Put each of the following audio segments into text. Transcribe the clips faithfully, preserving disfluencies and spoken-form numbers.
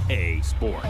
E A Sports.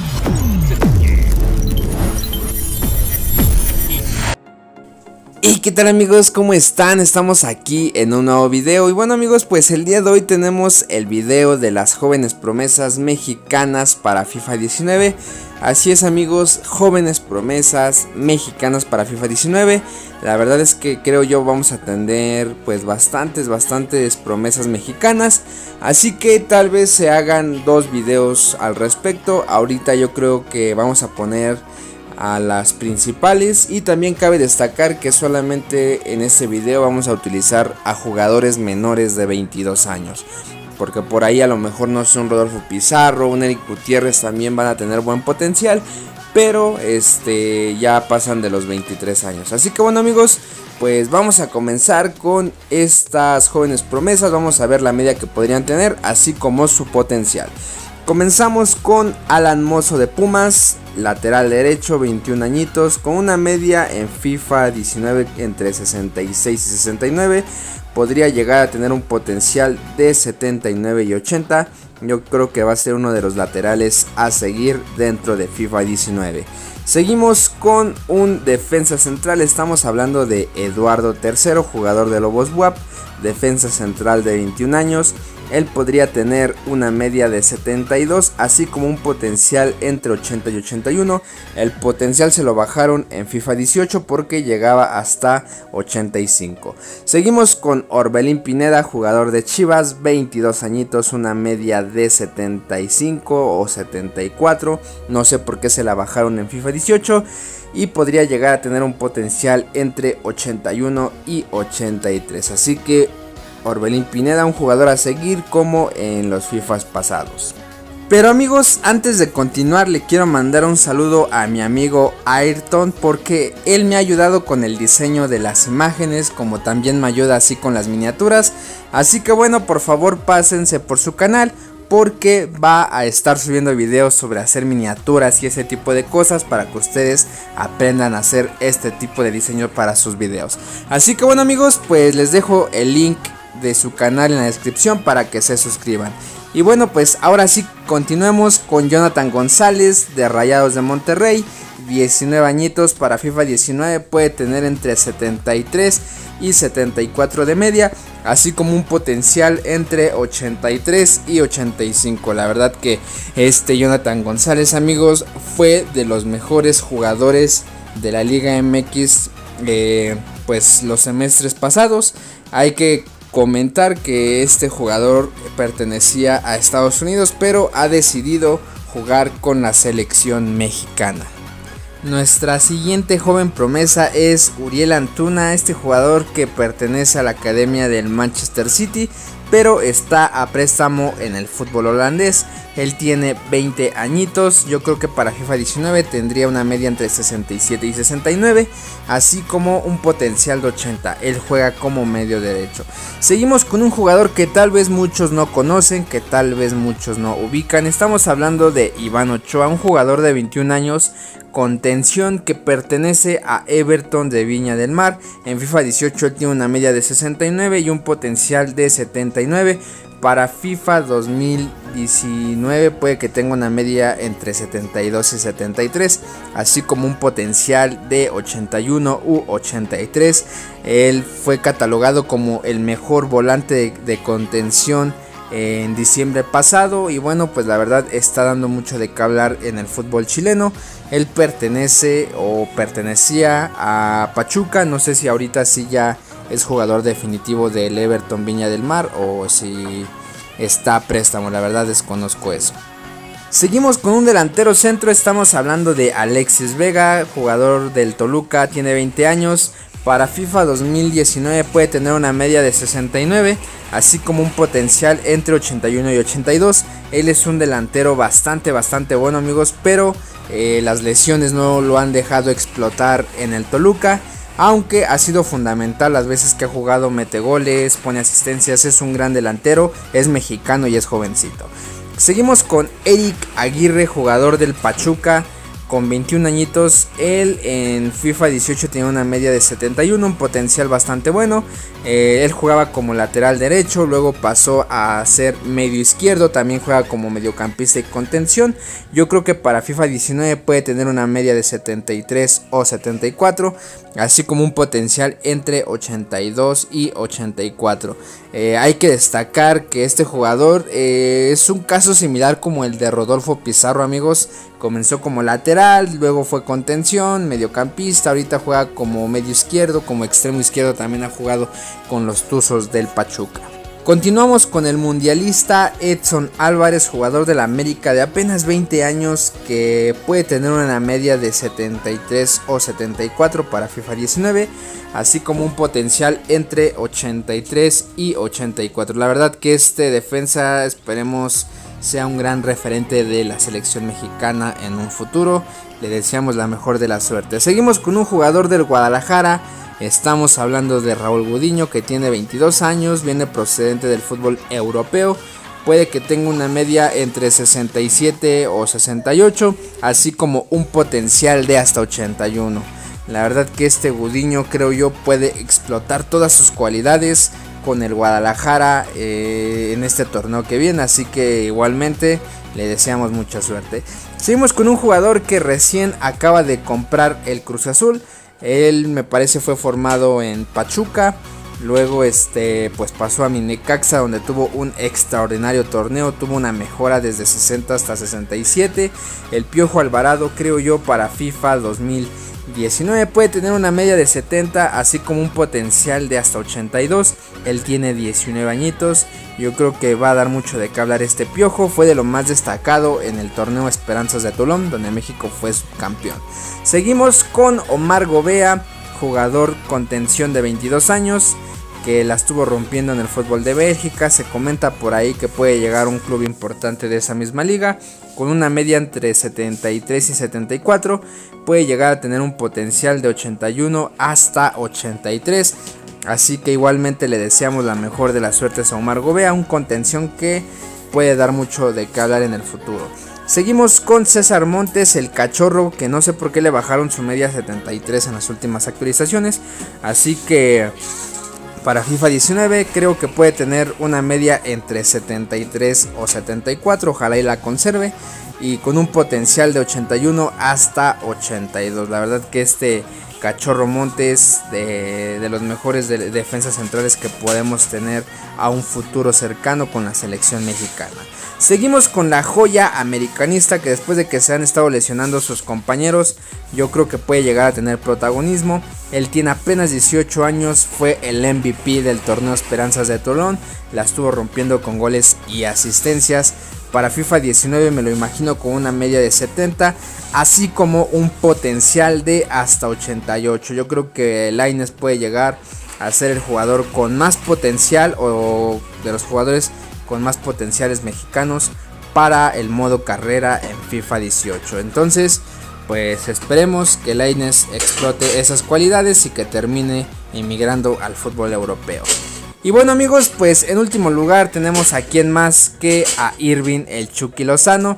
¿Y qué tal, amigos? ¿Cómo están? Estamos aquí en un nuevo video. Y bueno, amigos, pues el día de hoy tenemos el video de las jóvenes promesas mexicanas para FIFA diecinueve. Así es, amigos, jóvenes promesas mexicanas para FIFA diecinueve. La verdad es que creo yo vamos a tener pues bastantes, bastantes promesas mexicanas. Así que tal vez se hagan dos videos al respecto. Ahorita yo creo que vamos a poner a las principales, y también cabe destacar que solamente en este video vamos a utilizar a jugadores menores de veintidós años, porque por ahí a lo mejor no sé, un Rodolfo Pizarro, un Eric Gutiérrez también van a tener buen potencial, pero este ya pasan de los veintitrés años. Así que bueno, amigos, pues vamos a comenzar con estas jóvenes promesas. Vamos a ver la media que podrían tener, así como su potencial. Comenzamos con Alan Mozo de Pumas, lateral derecho, veintiún añitos, con una media en FIFA diecinueve entre sesenta y seis y sesenta y nueve. Podría llegar a tener un potencial de setenta y nueve y ochenta. Yo creo que va a ser uno de los laterales a seguir dentro de FIFA diecinueve. Seguimos con un defensa central. Estamos hablando de Eduardo Tercero, jugador de Lobos B U A P, defensa central de veintiún años. Él podría tener una media de setenta y dos, así como un potencial entre ochenta y ochenta y uno. El potencial se lo bajaron en FIFA dieciocho porque llegaba hasta ochenta y cinco. Seguimos con Orbelín Pineda, jugador de Chivas, veintidós añitos, una media de setenta y cinco o setenta y cuatro. No sé por qué se la bajaron en FIFA dieciocho. Y podría llegar a tener un potencial entre ochenta y uno y ochenta y tres. Así que Orbelín Pineda, un jugador a seguir como en los FIFAs pasados. Pero amigos, antes de continuar le quiero mandar un saludo a mi amigo Ayrton, porque él me ha ayudado con el diseño de las imágenes, como también me ayuda así con las miniaturas. Así que bueno, por favor pásense por su canal, porque va a estar subiendo videos sobre hacer miniaturas y ese tipo de cosas, para que ustedes aprendan a hacer este tipo de diseño para sus videos. Así que bueno, amigos, pues les dejo el link de su canal en la descripción para que se suscriban. Y bueno, pues ahora sí continuemos con Jonathan González de Rayados de Monterrey, diecinueve añitos, para FIFA diecinueve, puede tener entre setenta y tres y setenta y cuatro de media, así como un potencial entre ochenta y tres y ochenta y cinco. La verdad que este Jonathan González, amigos, fue de los mejores jugadores de la Liga M X eh, pues los semestres pasados. Hay que comentar que este jugador pertenecía a Estados Unidos, pero ha decidido jugar con la selección mexicana. Nuestra siguiente joven promesa es Uriel Antuna, este jugador que pertenece a la academia del Manchester City, pero está a préstamo en el fútbol holandés. Él tiene veinte añitos, yo creo que para FIFA diecinueve tendría una media entre sesenta y siete y sesenta y nueve, así como un potencial de ochenta. Él juega como medio derecho. Seguimos con un jugador que tal vez muchos no conocen, que tal vez muchos no ubican. Estamos hablando de Iván Ochoa, un jugador de veintiún años, contención, que pertenece a Everton de Viña del Mar. En FIFA dieciocho él tiene una media de sesenta y nueve y un potencial de setenta y nueve. Para FIFA dos mil diecinueve puede que tenga una media entre setenta y dos y setenta y tres, así como un potencial de ochenta y uno u ochenta y tres. Él fue catalogado como el mejor volante de, de contención en diciembre pasado, y bueno, pues la verdad está dando mucho de qué hablar en el fútbol chileno. Él pertenece o pertenecía a Pachuca, no sé si ahorita sí ya es jugador definitivo del Everton Viña del Mar o si está a préstamo, la verdad desconozco eso. Seguimos con un delantero centro. Estamos hablando de Alexis Vega, jugador del Toluca, tiene veinte años. Para FIFA dos mil diecinueve puede tener una media de sesenta y nueve, así como un potencial entre ochenta y uno y ochenta y dos. Él es un delantero bastante, bastante bueno, amigos, pero eh, las lesiones no lo han dejado explotar en el Toluca. Aunque ha sido fundamental las veces que ha jugado, mete goles, pone asistencias, es un gran delantero, es mexicano y es jovencito. Seguimos con Eric Aguirre, jugador del Pachuca, con veintiún añitos. Él en FIFA dieciocho tenía una media de setenta y uno, un potencial bastante bueno. Eh, él jugaba como lateral derecho, luego pasó a ser medio izquierdo, también juega como mediocampista y contención. Yo creo que para FIFA diecinueve puede tener una media de setenta y tres o setenta y cuatro, así como un potencial entre ochenta y dos y ochenta y cuatro. Eh, hay que destacar que este jugador eh, es un caso similar como el de Rodolfo Pizarro, amigos. Comenzó como lateral, luego fue contención, mediocampista, ahorita juega como medio izquierdo, como extremo izquierdo también ha jugado con los Tuzos del Pachuca. Continuamos con el mundialista Edson Álvarez, jugador del América de apenas veinte años, que puede tener una media de setenta y tres o setenta y cuatro para FIFA diecinueve, así como un potencial entre ochenta y tres y ochenta y cuatro. La verdad que este defensa esperemos sea un gran referente de la selección mexicana en un futuro. Le deseamos la mejor de la suerte. Seguimos con un jugador del Guadalajara. Estamos hablando de Raúl Gudiño, que tiene veintidós años, viene procedente del fútbol europeo. Puede que tenga una media entre sesenta y siete o sesenta y ocho, así como un potencial de hasta ochenta y uno. La verdad que este Gudiño, creo yo, puede explotar todas sus cualidades con el Guadalajara eh, en este torneo que viene, así que igualmente le deseamos mucha suerte. Seguimos con un jugador que recién acaba de comprar el Cruz Azul. Él me parece fue formado en Pachuca, luego este pues pasó a mi Necaxa, donde tuvo un extraordinario torneo, tuvo una mejora desde sesenta hasta sesenta y siete. El Piojo Alvarado, creo yo, para FIFA dos mil diecinueve puede tener una media de setenta, así como un potencial de hasta ochenta y dos. Él tiene diecinueve añitos. Yo creo que va a dar mucho de qué hablar este Piojo. Fue de lo más destacado en el torneo Esperanzas de Tulum, donde México fue campeón. Seguimos con Omar Gobea, jugador contención de veintidós años, que la estuvo rompiendo en el fútbol de Bélgica. Se comenta por ahí que puede llegar a un club importante de esa misma liga, con una media entre setenta y tres y setenta y cuatro. Puede llegar a tener un potencial de ochenta y uno hasta ochenta y tres. Así que igualmente le deseamos la mejor de las suertes a Omar Gobea, un contención que puede dar mucho de qué hablar en el futuro. Seguimos con César Montes, el cachorro, que no sé por qué le bajaron su media a setenta y tres en las últimas actualizaciones. Así que para FIFA diecinueve creo que puede tener una media entre setenta y tres o setenta y cuatro, ojalá y la conserve, y con un potencial de ochenta y uno hasta ochenta y dos. La verdad que este Cachorro Montes de, de los mejores de, de defensas centrales que podemos tener a un futuro cercano con la selección mexicana. Seguimos con la joya americanista, que después de que se han estado lesionando sus compañeros, yo creo que puede llegar a tener protagonismo. Él tiene apenas dieciocho años, fue el M V P del torneo Esperanzas de Tolón, la estuvo rompiendo con goles y asistencias. Para FIFA diecinueve me lo imagino con una media de setenta, así como un potencial de hasta ochenta y ocho. Yo creo que Lainez puede llegar a ser el jugador con más potencial, o de los jugadores con más potenciales mexicanos para el modo carrera en FIFA dieciocho. Entonces, pues esperemos que Lainez explote esas cualidades y que termine emigrando al fútbol europeo. Y bueno, amigos, pues en último lugar tenemos a quien más que a Irving el Chucky Lozano.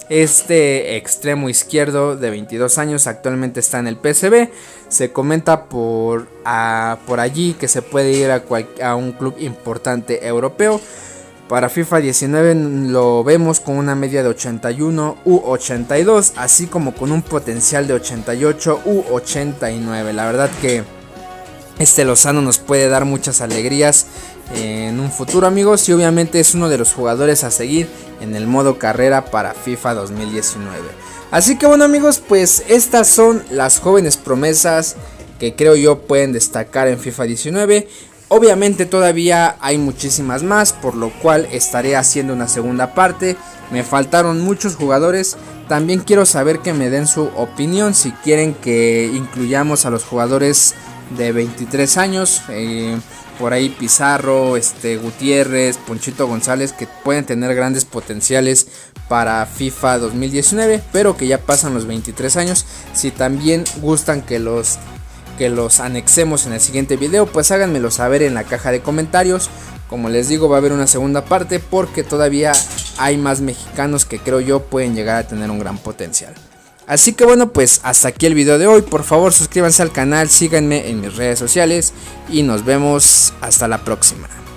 Este extremo izquierdo de veintidós años actualmente está en el P S V. Se comenta por, a, por allí que se puede ir a, cual, a un club importante europeo. Para FIFA diecinueve lo vemos con una media de ochenta y uno u ochenta y dos, así como con un potencial de ochenta y ocho u ochenta y nueve. La verdad que este Lozano nos puede dar muchas alegrías en un futuro, amigos, y obviamente es uno de los jugadores a seguir en el modo carrera para FIFA dos mil diecinueve. Así que bueno, amigos, pues estas son las jóvenes promesas que creo yo pueden destacar en FIFA diecinueve. Obviamente todavía hay muchísimas más, por lo cual estaré haciendo una segunda parte. Me faltaron muchos jugadores. También quiero saber que me den su opinión, si quieren que incluyamos a los jugadores de veintitrés años, eh, por ahí Pizarro, este, Gutiérrez, Ponchito González, que pueden tener grandes potenciales para FIFA dos mil diecinueve, pero que ya pasan los veintitrés años. Si también gustan que los que los anexemos en el siguiente video, pues háganmelo saber en la caja de comentarios. Como les digo, va a haber una segunda parte porque todavía hay más mexicanos que creo yo pueden llegar a tener un gran potencial. Así que bueno, pues hasta aquí el video de hoy. Por favor suscríbanse al canal, síganme en mis redes sociales y nos vemos hasta la próxima.